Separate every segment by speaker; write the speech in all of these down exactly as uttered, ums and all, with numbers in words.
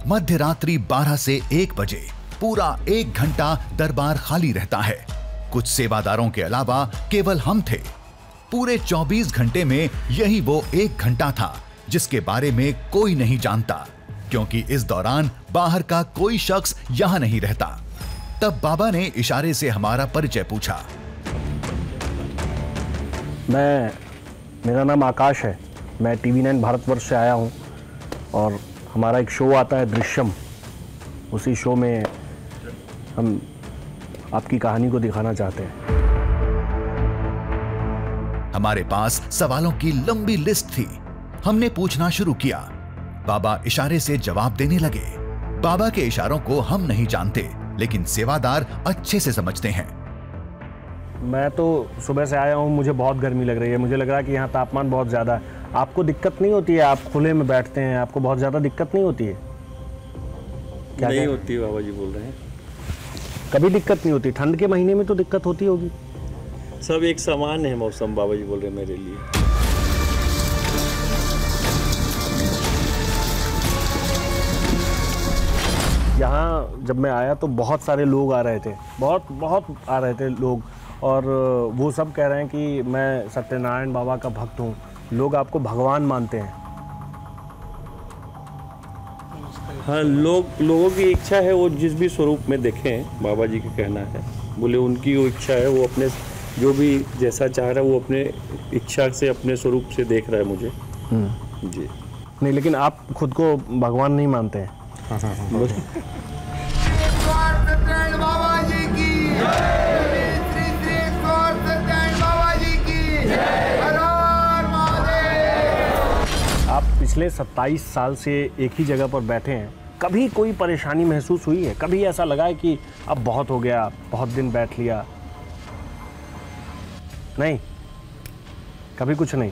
Speaker 1: मध्य रात्रि बारह से एक बजे पूरा एक घंटा दरबार खाली रहता है। कुछ सेवादारों के अलावा केवल हम थे। पूरे चौबीस घंटे में यही वो एक घंटा था जिसके बारे में कोई नहीं जानता, क्योंकि इस दौरान बाहर का कोई शख्स यहां नहीं रहता। तब बाबा ने इशारे से हमारा परिचय पूछा।
Speaker 2: मैं मेरा नाम आकाश है, मैं टीवी नाइन भारतवर्ष से आया हूं और हमारा एक शो आता है दृश्यम। उसी शो में हम आपकी कहानी को दिखाना चाहते हैं।
Speaker 1: हमारे पास सवालों की लंबी लिस्ट थी। हमने पूछना शुरू किया। बाबा इशारे से जवाब देने लगे। बाबा के इशारों को हम नहीं जानते, लेकिन सेवादार अच्छे से समझते हैं।
Speaker 2: मैं तो सुबह से आया हूँ, मुझे बहुत गर्मी लग रही है। मुझे लग रहा है कि यहाँ तापमान बहुत ज़्यादा है। आपको दिक्कत नहीं होती है? आप खुले में बैठते हैं, आपको बहुत ज़्यादा दिक्कत नहीं होती है?
Speaker 3: क्या नहीं होती है, बाबा जी बोल रहे हैं।
Speaker 2: कभी दिक्कत नहीं होती? ठंड के महीने में तो दिक्कत होती होगी।
Speaker 3: सब एक समान है मौसम, बाबा जी बोल रहे हैं मेरे लिए।
Speaker 2: यहाँ जब मैं आया तो बहुत सारे लोग आ रहे थे, बहुत बहुत आ रहे थे लोग, और वो सब कह रहे हैं कि मैं सत्यनारायण बाबा का भक्त हूँ। लोग आपको भगवान मानते हैं।
Speaker 3: हाँ, लोग लोगों की इच्छा है वो जिस भी स्वरूप में देखें, बाबा जी का कहना है। बोले उनकी वो इच्छा है, वो अपने जो भी जैसा चाह रहा है वो अपने इच्छा से अपने स्वरूप से देख रहा है मुझे। जी
Speaker 2: नहीं, लेकिन आप खुद को भगवान नहीं मानते हैं।
Speaker 3: हाँ हाँ हाँ बोले।
Speaker 4: बाबा जी की श्री श्री सत्यनारायण बाबा जी की हर हर महादेव।
Speaker 2: आप पिछले सत्ताईस साल से एक ही जगह पर बैठे हैं। कभी कोई परेशानी महसूस हुई है? कभी ऐसा लगा है कि अब बहुत हो गया, बहुत दिन बैठ लिया? नहीं, कभी कुछ नहीं।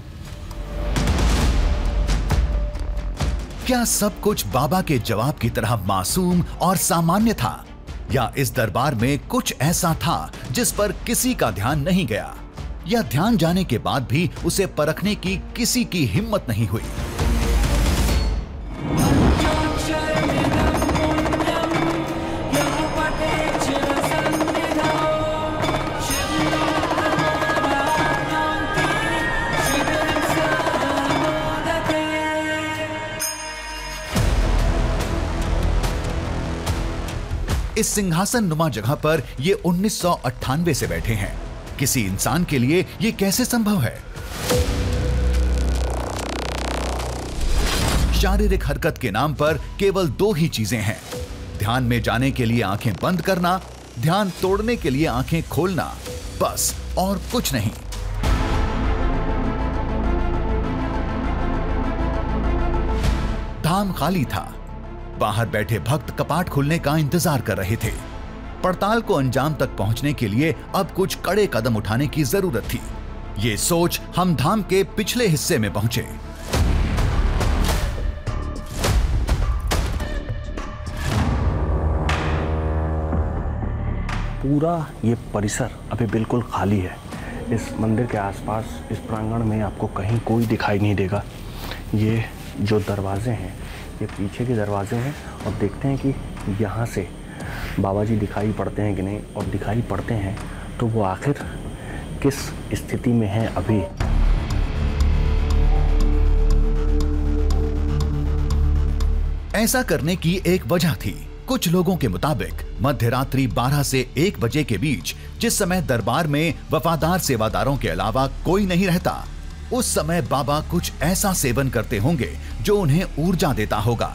Speaker 1: क्या सब कुछ बाबा के जवाब की तरह मासूम और सामान्य था, या इस दरबार में कुछ ऐसा था जिस पर किसी का ध्यान नहीं गया, या ध्यान जाने के बाद भी उसे परखने की किसी की हिम्मत नहीं हुई? इस सिंहासन नुमा जगह पर ये उन्नीस सौ अट्ठानवे से बैठे हैं। किसी इंसान के लिए ये कैसे संभव है? शारीरिक हरकत के नाम पर केवल दो ही चीजें हैं, ध्यान में जाने के लिए आंखें बंद करना, ध्यान तोड़ने के लिए आंखें खोलना, बस और कुछ नहीं। धाम खाली था। बाहर बैठे भक्त कपाट खुलने का इंतजार कर रहे थे। पड़ताल को अंजाम तक पहुंचने के लिए अब कुछ कड़े कदम उठाने की जरूरत थी। ये सोच हम धाम के पिछले हिस्से में पहुंचे।
Speaker 2: पूरा ये परिसर अभी बिल्कुल खाली है। इस मंदिर के आसपास इस प्रांगण में आपको कहीं कोई दिखाई नहीं देगा। ये जो दरवाजे हैं, ये पीछे के दरवाजे हैं, और देखते हैं कि यहाँ से बाबा जी दिखाई पड़ते हैं कि नहीं, और दिखाई पड़ते हैं तो वो आखिर किस स्थिति में हैं अभी।
Speaker 1: ऐसा करने की एक वजह थी। कुछ लोगों के मुताबिक मध्य रात्रि बारह से एक बजे के बीच, जिस समय दरबार में वफादार सेवादारों के अलावा कोई नहीं रहता, उस समय बाबा कुछ ऐसा सेवन करते होंगे जो उन्हें ऊर्जा देता होगा।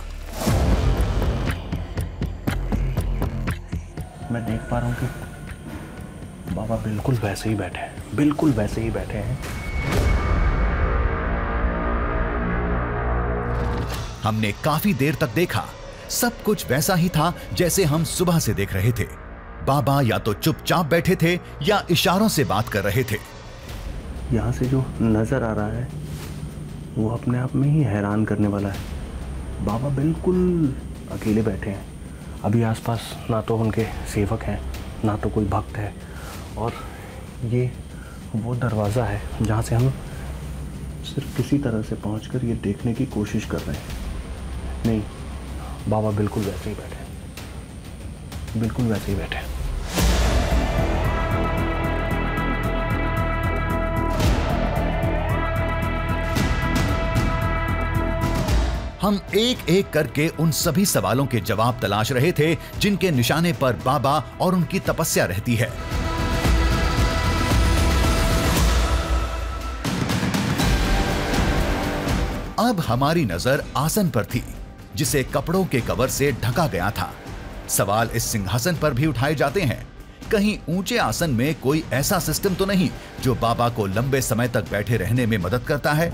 Speaker 2: मैं देख पा रहा हूं कि बाबा बिल्कुल वैसे ही बैठे हैं, बिल्कुल वैसे ही बैठे हैं।
Speaker 1: हमने काफी देर तक देखा। सब कुछ वैसा ही था जैसे हम सुबह से देख रहे थे। बाबा या तो चुपचाप बैठे थे या इशारों से बात कर रहे थे।
Speaker 2: यहाँ से जो नज़र आ रहा है वो अपने आप में ही हैरान करने वाला है। बाबा बिल्कुल अकेले बैठे हैं। अभी आसपास ना तो उनके सेवक हैं, ना तो कोई भक्त है, और ये वो दरवाज़ा है जहाँ से हम सिर्फ किसी तरह से पहुंचकर ये देखने की कोशिश कर रहे हैं। नहीं, बाबा बिल्कुल वैसे ही बैठे, बिल्कुल वैसे ही बैठे।
Speaker 1: हम एक एक करके उन सभी सवालों के जवाब तलाश रहे थे जिनके निशाने पर बाबा और उनकी तपस्या रहती है। अब हमारी नजर आसन पर थी, जिसे कपड़ों के कवर से ढका गया था। सवाल इस सिंहासन पर भी उठाए जाते हैं, कहीं ऊंचे आसन में कोई ऐसा सिस्टम तो नहीं जो बाबा को लंबे समय तक बैठे रहने में मदद करता है।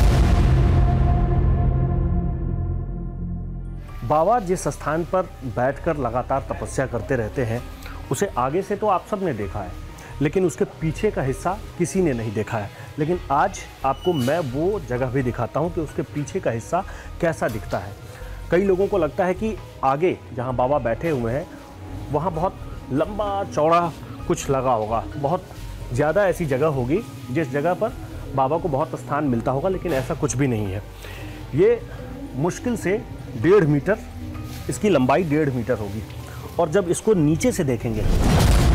Speaker 2: बाबा जिस स्थान पर बैठकर लगातार तपस्या करते रहते हैं उसे आगे से तो आप सब ने देखा है, लेकिन उसके पीछे का हिस्सा किसी ने नहीं देखा है। लेकिन आज आपको मैं वो जगह भी दिखाता हूँ कि उसके पीछे का हिस्सा कैसा दिखता है। कई लोगों को लगता है कि आगे जहाँ बाबा बैठे हुए हैं वहाँ बहुत लंबा चौड़ा कुछ लगा होगा, बहुत ज़्यादा ऐसी जगह होगी जिस जगह पर बाबा को बहुत स्थान मिलता होगा, लेकिन ऐसा कुछ भी नहीं है। ये मुश्किल से डेढ़ मीटर, इसकी लंबाई डेढ़ मीटर होगी। और जब इसको नीचे से देखेंगे